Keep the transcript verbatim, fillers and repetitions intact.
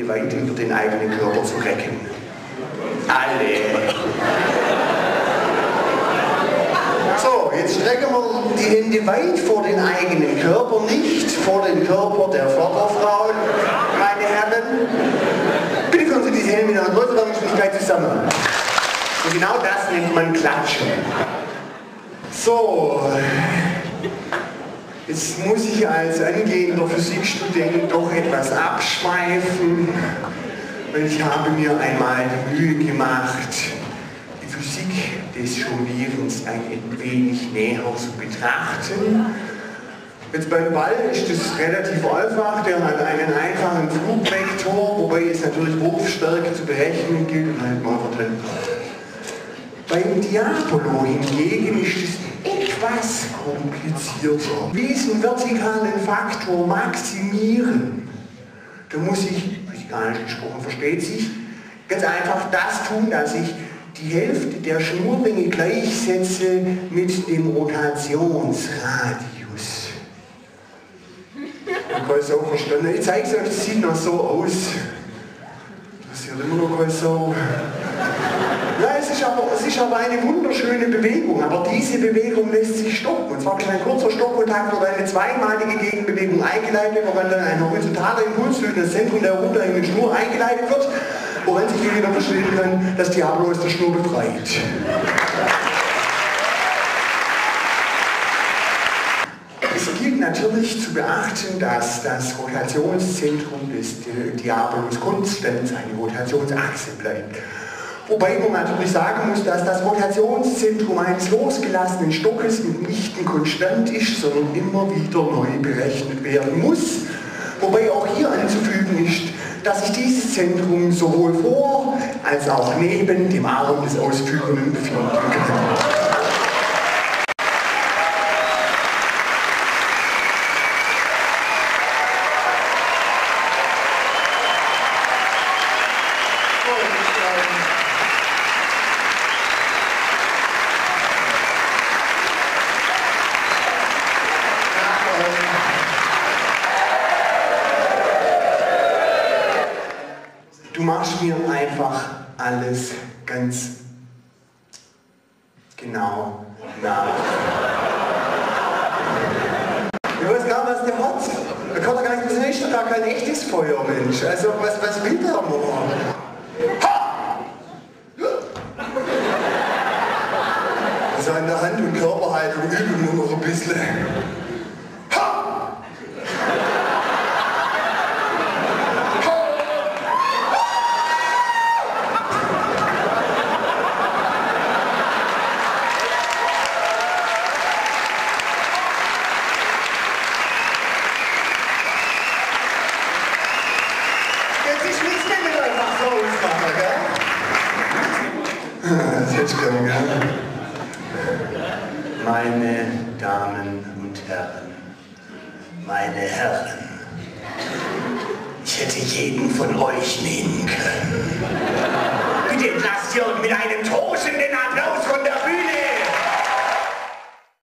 weit über den eigenen Körper zu recken. Alle. So, jetzt strecken wir die Hände weit vor den eigenen Körper, nicht vor den Körper der Vorderfrau, meine Herren. Bitte können Sie diese Hände mit einer größeren Geschwindigkeit zusammen. Und genau das nennt man Klatschen. So, jetzt muss ich als angehender Physikstudent doch etwas abschweifen, weil ich habe mir einmal die Mühe gemacht, die Physik des Jonglierens ein wenig näher zu betrachten. Jetzt beim Ball ist es relativ einfach, der hat einen einfachen Flugvektor, wobei es natürlich Wurfstärke zu berechnen gilt und halt mal verteilt. Beim Diabolo hingegen ist es etwas komplizierter. Diesen vertikalen Faktor maximieren, da muss ich, physikalisch gesprochen versteht sich, ganz einfach das tun, dass ich die Hälfte der Schnurlänge gleichsetze mit dem Rotationsradius. Ich kann es auch verstanden. Ich zeige es euch, das sieht noch so aus. Das sieht immer noch kein so. Ja, es ist, aber, es ist aber eine wunderschöne Bewegung, aber diese Bewegung lässt sich stoppen. Und zwar durch ein kurzer Stoppkontakt oder eine zweimalige Gegenbewegung eingeleitet, woran dann ein horizontaler Impuls durch das Zentrum der runterhängenden Schnur eingeleitet wird, woran sich jeder verstehen kann, dass Diabolo aus der Schnur befreit. Es gilt natürlich zu beachten, dass das Rotationszentrum des Diabolos konstant seine Rotationsachse bleibt. Wobei man natürlich sagen muss, dass das Rotationszentrum eines losgelassenen Stockes nicht konstant ist, sondern immer wieder neu berechnet werden muss. Wobei auch hier anzufügen ist, dass sich dieses Zentrum sowohl vor als auch neben dem Arm des Ausführenden befinden kann. Du machst mir einfach alles ganz genau nach. Ich weiß gar nicht, was der hat. Da kann er gar nicht, das ist gar kein echtes Feuer, Mensch. Also, was, was will der noch? Ha! Also an der Hand- und Körperhaltung üben wir noch ein bisschen. Meine Damen und Herren, meine Herren, ich hätte jeden von euch nehmen können. Bitte lasst ihr mit einem tosenden Applaus